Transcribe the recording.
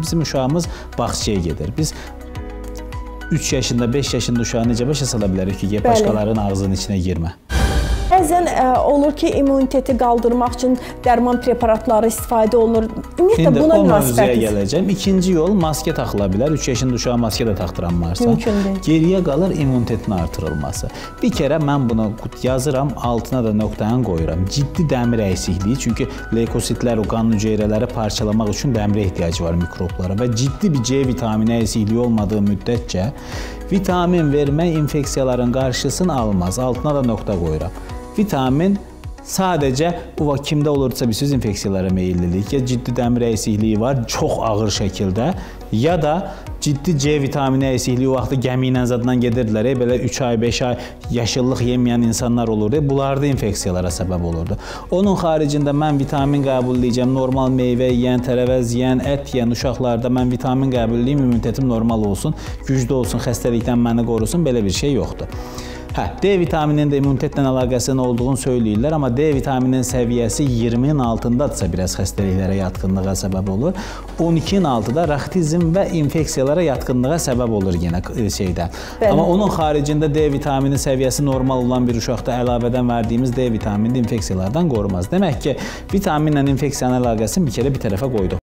Bizim uşağımız bağçaya gedir. Biz 3 yaşında, 5 yaşında uşağı necə başa sala bilərik ki, başqalarının ağzının içinə girmə. Bəzən olur ki, immuniteti qaldırmaq üçün dərman preparatları istifadə olunur. Ümumiyyətlə, buna münasibətiniz? Mövzuya gələcəm. İkinci yol, maske taxıla bilər. 3 yaşında uşağa maske də taxtıran varsa. Mümkündür. Geriyə qalır immunitetin artırılması. Bir kərə mən bunu yazıram, altına da nöqtəni qoyuram. Ciddi dəmir əksikliyi. Çünki leykositlər, o qan hüceyrələri parçalamaq üçün dəmirə ehtiyacı var mikroblara və ciddi bir C vitamini əksikliyi olmadığı müddətcə vitamin vermək infeksiyaların qarşısını almaz. Altına da nöqtə qoyuram. Vitamin sadəcə o kimdə olursa bir söz infeksiyalara meyillilik, ya ciddi dəmir əksikliyi var, çox ağır şəkildə, ya da ciddi C vitamini əksikliyi vaxtı gəmi ilə zaddan gedirdilər, belə 3 ay, 5 ay yaşıllıq yeməyən insanlar olurdu, bunlarda infeksiyalara səbəb olurdu. Onun xaricində mən vitamin qəbulləyəcəm, normal meyvə yeyən, tərəvəz yeyən, ət yeyən uşaqlarda mən vitamin qəbulləyim, immunitetim normal olsun, güclü olsun, xəstəlikdən məni qorusun, belə bir şey yoxdur. D vitamininin də immunitetlə əlaqəsinin olduğunu söyləyirlər, amma D vitamininin səviyyəsi 20-nin altındadırsa biraz xəstəliklərə yatqınlığa səbəb olur. 12-nin altıda raxitizm və infeksiyalara yatqınlığa səbəb olur yenə şeydən. Amma onun xaricində D vitamini səviyyəsi normal olan bir uşaqda əlavədən verdiyimiz D vitamini infeksiyalardan qorumaz. Demək ki, vitaminlə infeksiyanın əlaqəsini bir kərə bir tərəfə qoyduq.